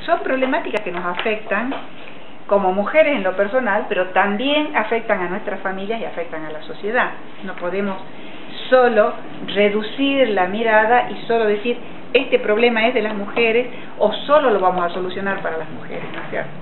son problemáticas que nos afectan como mujeres en lo personal, pero también afectan a nuestras familias y afectan a la sociedad. No podemos solo reducir la mirada y solo decir este problema es de las mujeres o solo lo vamos a solucionar para las mujeres, ¿no es cierto?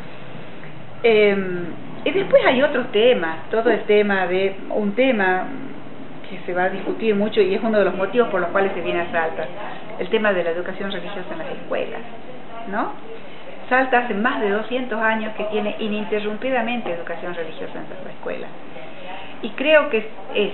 Y después hay otros temas, todo el tema de un tema que se va a discutir mucho y es uno de los motivos por los cuales se viene a Salta, el tema de la educación religiosa en las escuelas, ¿no? Salta hace más de 200 años que tiene ininterrumpidamente educación religiosa en sus escuelas. Y creo que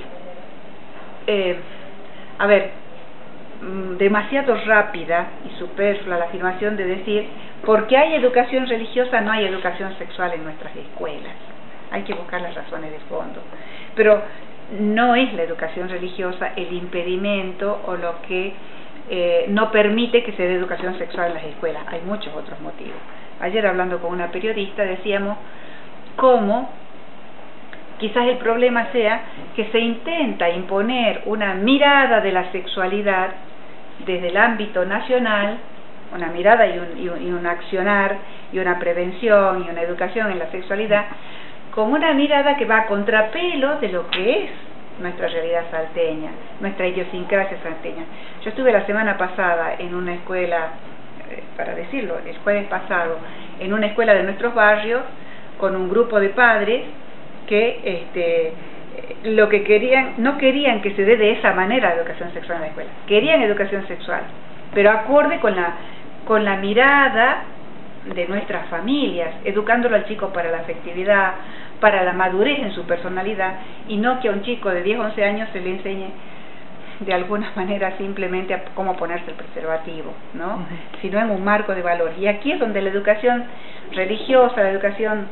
demasiado rápida y superflua la afirmación de decir, porque hay educación religiosa no hay educación sexual en nuestras escuelas. Hay que buscar las razones de fondo. Pero no es la educación religiosa el impedimento o lo que no permite que se dé educación sexual en las escuelas. Hay muchos otros motivos. Ayer hablando con una periodista decíamos cómo quizás el problema sea que se intenta imponer una mirada de la sexualidad desde el ámbito nacional, una mirada y un accionar y una prevención y una educación en la sexualidad, como una mirada que va a contrapelo de lo que es nuestra realidad salteña, nuestra idiosincrasia salteña. Yo estuve la semana pasada en una escuela, para decirlo, el jueves pasado, en una escuela de nuestros barrios, con un grupo de padres que lo que querían, no querían que se dé de esa manera educación sexual en la escuela, querían educación sexual, pero acorde con la mirada de nuestras familias, educándolo al chico para la afectividad, para la madurez en su personalidad, y no que a un chico de 10 o 11 años se le enseñe de alguna manera simplemente a cómo ponerse el preservativo, ¿no? Sino en un marco de valor. Y aquí es donde la educación religiosa, la educación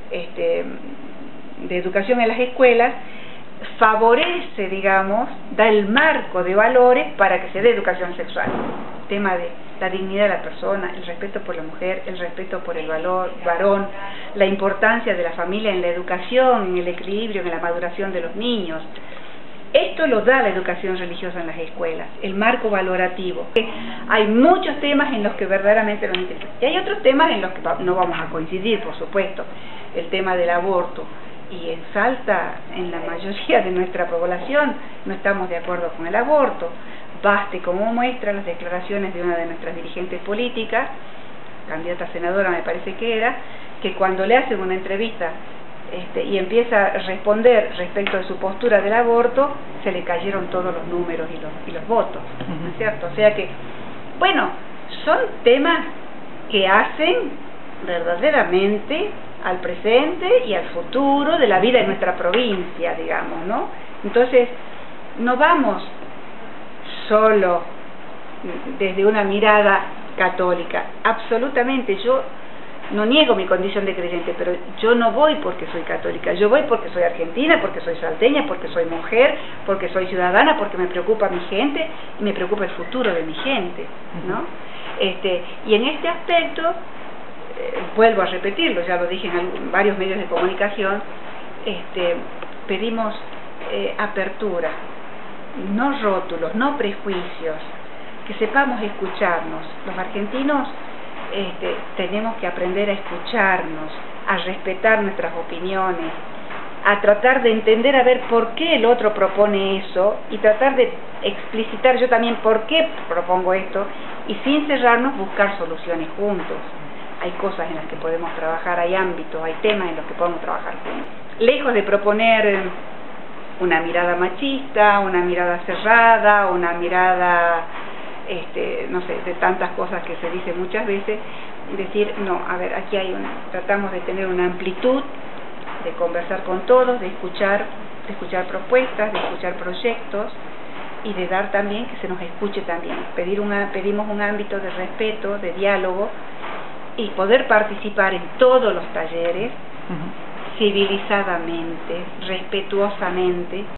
de educación en las escuelas favorece, digamos, da el marco de valores para que se dé educación sexual. El tema de la dignidad de la persona, el respeto por la mujer, el respeto por el varón, la importancia de la familia en la educación, en el equilibrio, en la maduración de los niños. Esto lo da la educación religiosa en las escuelas, el marco valorativo. Hay muchos temas en los que verdaderamente nos interesa. Y hay otros temas en los que no vamos a coincidir, por supuesto. El tema del aborto. Y en Salta, en la mayoría de nuestra población, no estamos de acuerdo con el aborto. Baste como muestra las declaraciones de una de nuestras dirigentes políticas, candidata a senadora me parece que era, que cuando le hacen una entrevista y empieza a responder respecto de su postura del aborto, se le cayeron todos los números y los votos, ¿no es cierto? O sea que, bueno, son temas que hacen verdaderamente al presente y al futuro de la vida de nuestra provincia, digamos, ¿no? Entonces, no vamos solo desde una mirada católica, absolutamente. Yo no niego mi condición de creyente, pero yo no voy porque soy católica, yo voy porque soy argentina, porque soy salteña, porque soy mujer, porque soy ciudadana, porque me preocupa mi gente y me preocupa el futuro de mi gente, ¿no? Y en este aspecto, vuelvo a repetirlo, ya lo dije en varios medios de comunicación, pedimos apertura, no rótulos, no prejuicios, que sepamos escucharnos. Los argentinos tenemos que aprender a escucharnos, a respetar nuestras opiniones, a tratar de entender a ver por qué el otro propone eso y tratar de explicitar yo también por qué propongo esto y sin cerrarnos buscar soluciones juntos. Hay cosas en las que podemos trabajar, hay ámbitos, hay temas en los que podemos trabajar juntos. Lejos de proponer una mirada machista, una mirada cerrada, una mirada, no sé, de tantas cosas que se dicen muchas veces, decir, no, a ver, aquí tratamos de tener una amplitud, de conversar con todos, de escuchar propuestas, de escuchar proyectos y de dar también que se nos escuche también. Pedimos un ámbito de respeto, de diálogo y poder participar en todos los talleres civilizadamente, respetuosamente,